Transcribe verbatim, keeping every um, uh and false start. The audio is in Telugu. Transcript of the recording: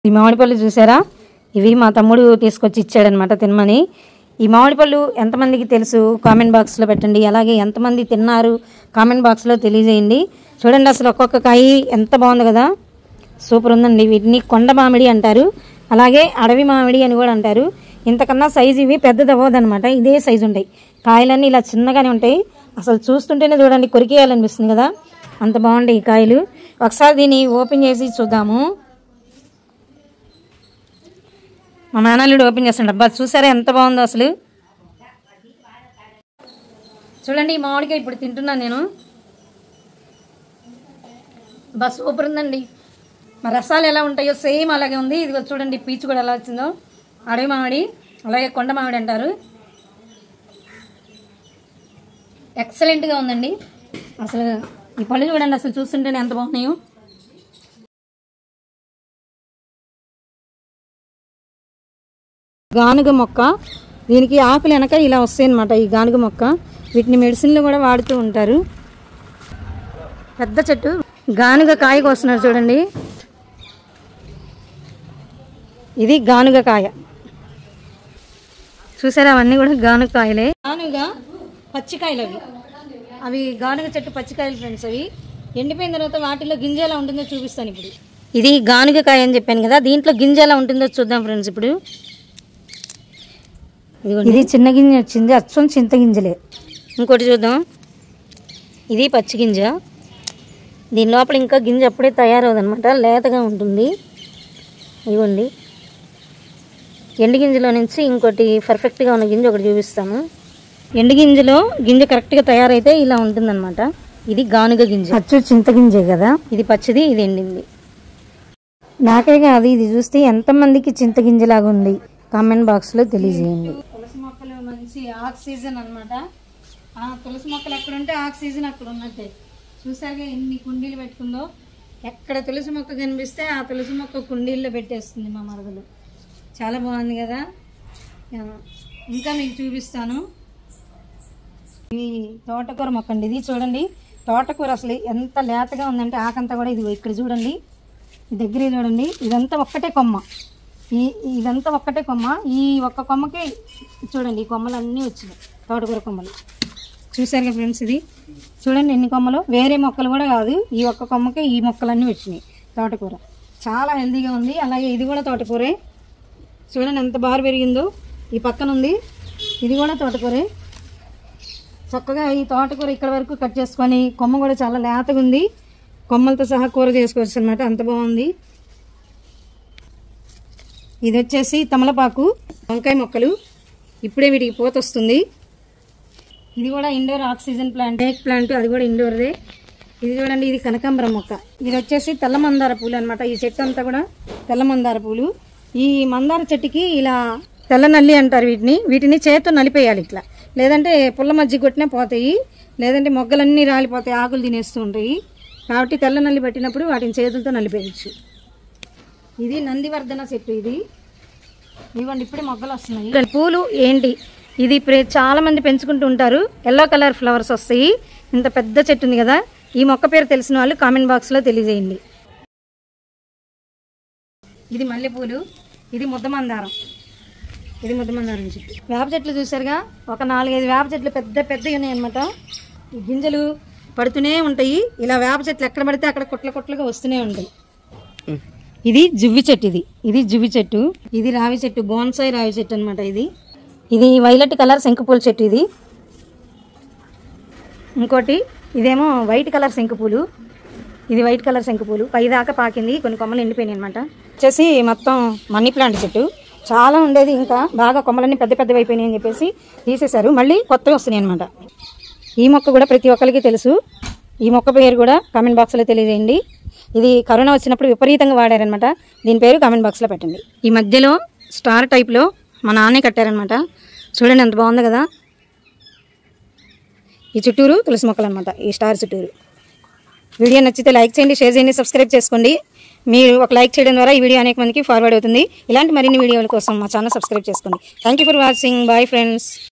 ఈ మామిడి పళ్ళు చూసారా? ఇవి మా తమ్ముడు తీసుకొచ్చి ఇచ్చాడనమాట తినమని. ఈ మామిడి పళ్ళు ఎంతమందికి తెలుసు కామెంట్ బాక్స్లో పెట్టండి. అలాగే ఎంతమంది తిన్నారు కామెంట్ బాక్స్లో తెలియజేయండి. చూడండి అసలు ఒక్కొక్క కాయ ఎంత బాగుంది కదా, సూపర్ ఉందండి. వీటిని కొండ మామిడి అంటారు, అలాగే అడవి మామిడి అని కూడా అంటారు. ఇంతకన్నా సైజు ఇవి పెద్దది అవ్వదనమాట, ఇదే సైజు ఉంటాయి. కాయలన్నీ ఇలా చిన్నగానే ఉంటాయి. అసలు చూస్తుంటేనే చూడండి కొరికేయాలనిపిస్తుంది కదా, అంత బాగుంటాయి ఈ కాయలు. ఒకసారి దీన్ని ఓపెన్ చేసి చూద్దాము. మా మేనల్లుడు ఓపెన్ చేస్తాడు. అబ్బా చూసారా ఎంత బాగుందో అసలు. చూడండి ఈ మామిడికాయ ఇప్పుడు తింటున్నాను నేను. బా సూపర్ ఉందండి. మా రసాలు ఎలా ఉంటాయో సేమ్ అలాగే ఉంది. ఇది చూడండి పీచు కూడా ఎలా వచ్చిందో. అడవి మామిడి అలాగే కొండ మామిడి అంటారు. ఎక్సలెంట్గా ఉందండి. అసలు ఈ పళ్ళు చూడండి, అసలు చూస్తుంటేనే ఎంత బాగున్నాయో. గానుగ మొక్క, దీనికి ఆకులు వెనక ఇలా వస్తాయి అన్నమాట. ఈ గానుగ మొక్క వీటిని మెడిసిన్లో కూడా వాడుతూ ఉంటారు. పెద్ద చెట్టు గానుగ కాయ కోస్తున్నారు చూడండి. ఇది గానుగ కాయ చూసారా, అవన్నీ కూడా గానుగ కాయలే. గానుగ పచ్చికాయలు అవి అవి గానుగ చెట్టు పచ్చికాయలు ఫ్రెండ్స్. అవి ఎండిపోయిన తర్వాత వాటిలో గింజ ఎలా ఉంటుందో చూపిస్తాను ఇప్పుడు. ఇది గానుగ కాయ అని చెప్పాను కదా, దీంట్లో గింజ ఎలా ఉంటుందో చూద్దాం ఫ్రెండ్స్ ఇప్పుడు. ఇది చిన్న గింజ వచ్చింది, అచ్చం చింత గింజలే. ఇంకోటి చూద్దాం, ఇది పచ్చి గింజ. దీని లోపల ఇంకా గింజ అప్పుడే తయారవుదనమాట, లేతగా ఉంటుంది. ఇవ్వండి ఎండు గింజలో నుంచి ఇంకోటి పర్ఫెక్ట్గా ఉన్న గింజ ఒకటి చూపిస్తాను. ఎండు గింజలో గింజ కరెక్ట్గా తయారైతే ఇలా ఉంటుందన్నమాట. ఇది గానుగ గింజ, అచ్చు చింత గింజే కదా. ఇది పచ్చిది, ఇది ఎండింది. నాకే కాదు, ఇది చూస్తే ఎంతమందికి చింత గింజలాగా ఉంది కామెంట్ బాక్స్లో తెలియజేయండి. తులసి మొక్కలు మంచి ఆక్సిజన్ అనమాట. ఆ తులసి మొక్కలు ఎక్కడ ఉంటే ఆక్సిజన్ అక్కడ ఉన్నట్టే. చూసారుగా ఎన్ని కుండీలు పెట్టుకుందో. ఎక్కడ తులసి మొక్క కనిపిస్తే ఆ తులసి మొక్క కుండీల్లో పెట్టేస్తుంది మా మరదలు. చాలా బాగుంది కదా. ఇంకా మీకు చూపిస్తాను. ఇది తోటకూర మొక్క అండి. ఇది చూడండి తోటకూర అసలు ఎంత లేతగా ఉందంటే ఆకంతా కూడా. ఇది ఇక్కడ చూడండి, దగ్గర చూడండి, ఇదంతా ఒక్కటే కొమ్మ. ఈ ఇదంతా ఒక్కటే కొమ్మ. ఈ ఒక్క కొమ్మకి చూడండి ఈ కొమ్మలు అన్నీ వచ్చినాయి, తోటకూర కొమ్మలు. చూసారుగా ఫ్రెండ్స్, ఇది చూడండి ఎన్ని కొమ్మలు. వేరే మొక్కలు కూడా కాదు, ఈ ఒక్క కొమ్మకి ఈ మొక్కలన్నీ వచ్చినాయి తోటకూర. చాలా హెల్తీగా ఉంది. అలాగే ఇది కూడా తోటకూరే. చూడండి ఎంత బాగా పెరిగిందో. ఈ పక్కన ఉంది, ఇది కూడా తోటకూరే. చక్కగా ఈ తోటకూర ఇక్కడ వరకు కట్ చేసుకొని, కొమ్మ కూడా చాలా లేతగా ఉంది, కొమ్మలతో సహా కూర చేసుకోవచ్చు అనమాట, అంత బాగుంది. ఇది వచ్చేసి తమలపాకు, వంకాయ మొక్కలు. ఇప్పుడే వీటికి పూత వస్తుంది. ఇది కూడా ఇండోర్ ఆక్సిజన్ ప్లాంట్, టేక్ ప్లాంట్, అది కూడా ఇండోర్దే. ఇది చూడండి, ఇది కనకాంబరం మొక్క. ఇది వచ్చేసి తెల్ల మందార పూలు అనమాట. ఈ చెట్టు అంతా కూడా తెల్ల మందార పూలు. ఈ మందార చెట్టుకి ఇలా తెల్ల నల్లి అంటారు వీటిని. వీటిని చేతితో నలిపేయాలి ఇట్లా, లేదంటే పుల్ల మజ్జి కొట్టినా పోతాయి, లేదంటే మొగ్గలన్నీ రాలిపోతాయి, ఆకులు తినేస్తూ ఉంటాయి. కాబట్టి తెల్ల నల్లి పట్టినప్పుడు వాటిని చేతులతో నలిపేయచ్చు. ఇది నందివర్ధన చెట్టు. ఇది ఇవ్వండి ఇప్పుడే మొగ్గలు వస్తున్నాయి. పూలు ఏంటి, ఇది చాలా మంది పెంచుకుంటూ ఉంటారు. ఎల్లో కలర్ ఫ్లవర్స్ వస్తాయి. ఇంత పెద్ద చెట్టు ఉంది కదా. ఈ మొక్క పేరు తెలిసిన వాళ్ళు కామెంట్ బాక్స్లో తెలియజేయండి. ఇది మల్లెపూలు, ఇది ముద్దమందారం, ఇది ముద్దమందారం చెట్టు. వేప చెట్లు చూసారుగా, ఒక నాలుగైదు వేప చెట్లు పెద్ద పెద్దవి ఉన్నాయి అనమాట. ఈ గింజలు పడుతూనే ఉంటాయి. ఇలా వేప చెట్లు ఎక్కడ పడితే అక్కడ కుట్ల కుట్లుగా వస్తూనే ఉంటాయి. ఇది జువ్వి చెట్టు. ఇది ఇది జువ్వి చెట్టు. ఇది రావి చెట్టు, బోన్సాయి రావి చెట్టు అనమాట. ఇది ఇది వైలెట్ కలర్ శంకుపూల చెట్టు. ఇది ఇంకోటి, ఇదేమో వైట్ కలర్ శంకుపూలు. ఇది వైట్ కలర్ శంకుపూలు, పైదాకా పాకింది, కొన్ని కొమ్మలు ఎండిపోయినాయి అనమాట. వచ్చేసి మొత్తం మనీ ప్లాంట్ చెట్టు. చాలా ఉండేది, ఇంకా బాగా కొమ్మలన్నీ పెద్ద పెద్దవి అయిపోయినాయి అని చెప్పేసి తీసేశారు. మళ్ళీ కొత్తవి వస్తున్నాయి అనమాట. ఈ మొక్క కూడా ప్రతి ఒక్కరికి తెలుసు. ఈ మొక్క పేరు కూడా కామెంట్ బాక్స్లో తెలియజేయండి. ఇది కరోనా వచ్చినప్పుడు విపరీతంగా వాడారనమాట. దీని పేరు కామెంట్ బాక్స్లో పెట్టండి. ఈ మధ్యలో స్టార్ టైప్లో మా నాన్నే కట్టారనమాట. చూడండి ఎంత బాగుంది కదా. ఈ చుట్టూరు తులసి మొక్కలు అనమాట, ఈ స్టార్ చుట్టూరు. వీడియో నచ్చితే లైక్ చేయండి, షేర్ చేయండి, సబ్స్క్రైబ్ చేసుకోండి. మీరు ఒక లైక్ చేయడం ద్వారా ఈ వీడియో అనేక మందికి ఫార్వర్డ్ అవుతుంది. ఇలాంటి మరిన్ని వీడియోల కోసం మా ఛానల్ సబ్స్క్రైబ్ చేసుకోండి. Thank you for watching. Bye friends.